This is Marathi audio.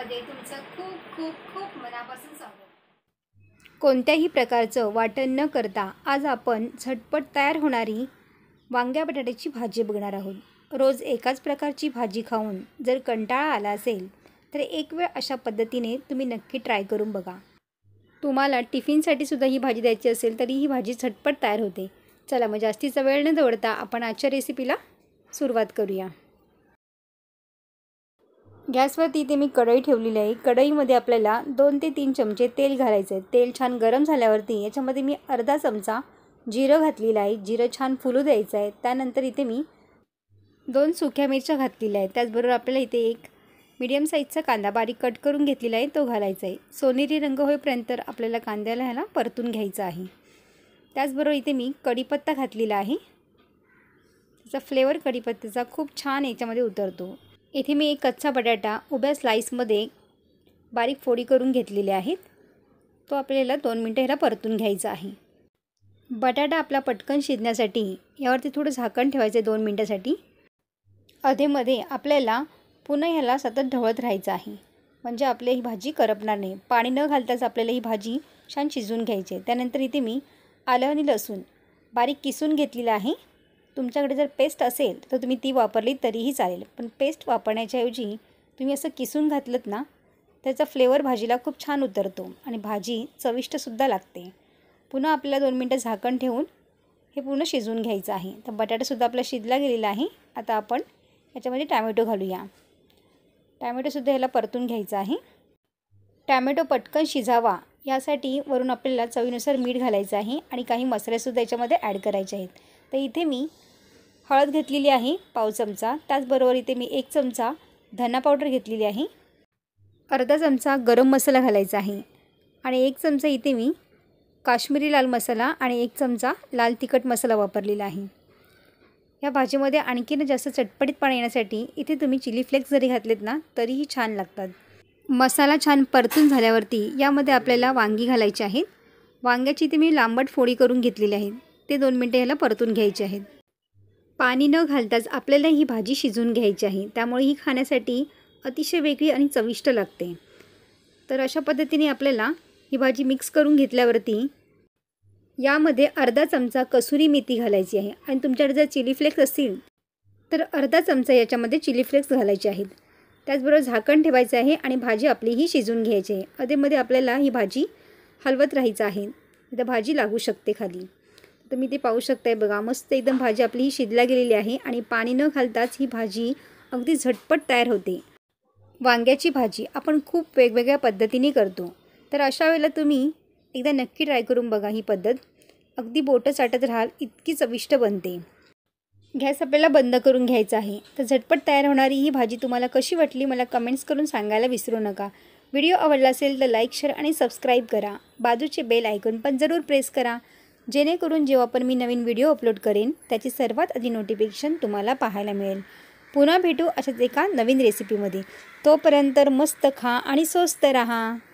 रेसिपीमध्ये तुमचं खूप खूप खूप मनापासून स्वागत। कोणत्याही प्रकारचं वाटण न करता आज आपण झटपट तयार होणारी वांग्या बटाट्याची भाजी बघणार आहोत। रोज एकाच प्रकारची भाजी खाऊन जर कंटाळा आला असेल तर एक वेळ अशा पद्धतीने तुम्ही नक्की ट्राय करून बघा। तुम्हाला टिफिनसाठी सुद्धा ही भाजी द्यायची असेल तरी ही भाजी झटपट तयार होते। चला मग जास्तीचा वेळ न दवडता आपण आजच्या रेसिपीला सुरुवात करूया। गॅसवरती इथे मी कढई ठेवलेली आहे। कढईमध्ये आपल्याला 2 ते 3 चमचे तेल घालायचे आहे। तेल छान गरम झाल्यावरती याच्यामध्ये मी अर्धा चमचा जिरं घातलेलं आहे। जिरं छान फुलू द्यायचं आहे। त्यानंतर इथे मी 2 सुक्या मिरच्या घातलेल्या आहेत। त्याचबरोबर आपल्याला इथे एक मीडियम साईजचा कांदा बारीक कट करून घेतलेला आहे तो घालायचा आहे। सोनेरी रंग होईपर्यंत आपल्याला कांद्याला ह्याला परतून घ्यायचं आहे। त्याचबरोबर इथे मी कढीपत्ता घातलेला आहे। त्याचा फ्लेवर कढीपत्त्याचा खूप छान याच्यामध्ये उतरतो। इथे मी एक कच्चा बटाटा उभ्या स्लाइसमध्ये बारीक फोडी करून घेतलेले आहेत। तो आपल्याला 2 मिनिटं ह्याला परतून घ्यायचा आहे। बटाटा आपला पटकन शिजण्यासाठी यावरती थोडं झाकण ठेवायचं आहे 2 मिनिटासाठी। अधेमध्ये आपल्याला पुन्हा ह्याला सतत ढवळत राहायचं आहे, म्हणजे आपली ही भाजी करपणार नाही। पाणी न घालताच आपल्याला ही भाजी छान शिजवून घ्यायची आहे। त्यानंतर इथे मी आलं आणि लसूण बारीक किसून घेतलेलं आहे। तुमच्याकडे जर पेस्ट असेल तर तुम्ही ती वापरली तरीही चालेल, पण पेस्ट वापरण्याच्या ऐवजी तुम्ही असं किसून घातलंत ना त्याचा फ्लेवर भाजीला खूप छान उतरतो आणि भाजी चविष्टसुद्धा लागते। पुन्हा आपल्याला 2 मिनिटं झाकण ठेवून हे पूर्ण शिजवून घ्यायचं आहे। तर बटाटासुद्धा आपला शिजला गेलेला आहे। आता आपण याच्यामध्ये टॅमॅटो घालूया। टॅमॅटोसुद्धा ह्याला परतून घ्यायचं आहे। टॅमॅटो पटकन शिजावा यासाठी वरून आपल्याला चवीनुसार मीठ घालायचं आहे आणि काही मसालेसुद्धा याच्यामध्ये ॲड करायचे आहेत। तर इथे मी हळद घेतलेली आहे पाव चमचा। त्याचबरोबर इथे मी 1 चमचा धना पावडर घेतलेली आहे। अर्धा चमचा गरम मसाला घालायचा आहे आणि 1 चमचा इथे मी काश्मीरी लाल मसाला आणि 1 चमचा लाल तिखट मसाला वापरलेला आहे। या भाजीमध्ये आणखीन जास्त चटपटीतपणा येण्यासाठी इथे तुम्ही चिली फ्लेक्स जरी घातलेत ना तरीही छान लागतात। मसाला छान परतून झाल्यावरती यामध्ये आपल्याला वांगी घालायची आहेत। वांग्याची इथे मी लांबट फोडी करून घेतलेली आहे। ते 2 मिनिटं ह्याला परतून घ्यायचे आहेत। पाणी न घालताच आपल्याला ही भाजी शिजवून घ्यायची आहे, त्यामुळे ही खाण्यासाठी अतिशय वेगळी आणि चविष्ट लागते। तर अशा पद्धतीने आपल्याला ही भाजी मिक्स करून घेतल्यावरती यामध्ये अर्धा चमचा कसुरी मेथी घालायची आहे आणि तुमच्याकडे जर चिली फ्लेक्स असतील तर अर्धा चमचा याच्यामध्ये चिली फ्लेक्स घालायचे आहेत। त्याचबरोबर झाकण ठेवायचं आहे आणि भाजी आपली ही शिजवून घ्यायची आहे। अधेमध्ये आपल्याला ही भाजी हलवत राहायचं आहे, इथं भाजी लागू शकते खाली। तर मी ते पाहू शकताय बघा, मस्त एकदम भाजी आपली ही शिजला गेलेली आहे आणि पाणी न घालताच ही भाजी अगदी झटपट तयार होते। वांग्याची भाजी आपण खूप वेगवेगळ्या पद्धतीने करतो, तर अशा वेळेला तुम्ही एकदा नक्की ट्राय करून बघा। ही पद्धत अगदी बोटं चाटत राहाल इतकी चविष्ट बनते। गॅस आपल्याला बंद करून घ्यायचा आहे। तर झटपट तयार होणारी ही भाजी तुम्हाला कशी वाटली मला कमेंट्स करून सांगायला विसरू नका। व्हिडिओ आवडला असेल तर लाईक, शेअर आणि सबस्क्राईब करा। बाजूचे बेल आयकॉन पण जरूर प्रेस करा, जेणेकरून जेव्हा पण मी नवीन व्हिडिओ अपलोड करेन त्याची सर्वात आधी नोटिफिकेशन तुम्हाला पाहायला मिळेल। पुन्हा भेटू अशाच एका नवीन रेसिपीमध्ये। तोपर्यंत मस्त खा आणि स्वस्त रहा।